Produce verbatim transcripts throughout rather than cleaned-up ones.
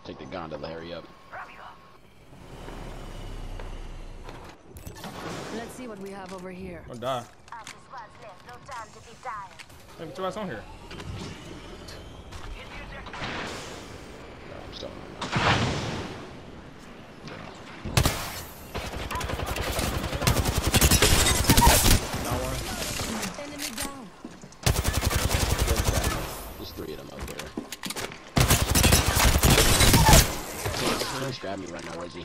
Take the gondola, hurry up. Let's see what we have over here. I'll die. Hey, what's else on here? No, I'm still Not one. Enemy down. There's three of them up there. Just grab me right now, Reggie.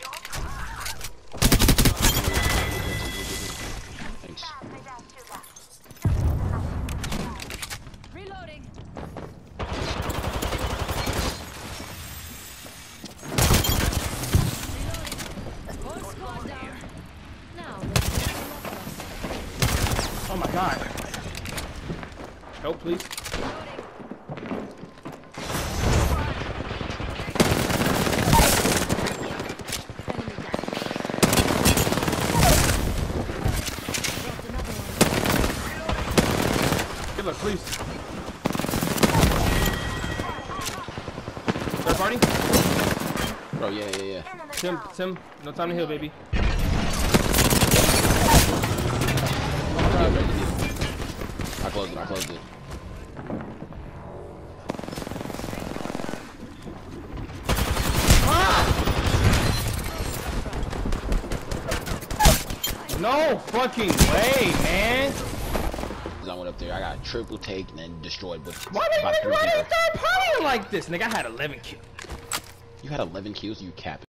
Thanks. Reloading. Whole squad down. Now let's see what left us. Oh my god. Help, please. Good luck, please. Third party? Bro, yeah, yeah, yeah. Tim, Tim, no time to heal, baby. Yeah, Reggie, yeah. I closed it, I closed it. No fucking way, man. I went up there, I got triple take and then destroyed with Why did about you three run people. in third party like this? Nigga, I had eleven kills. You had eleven kills, you cap.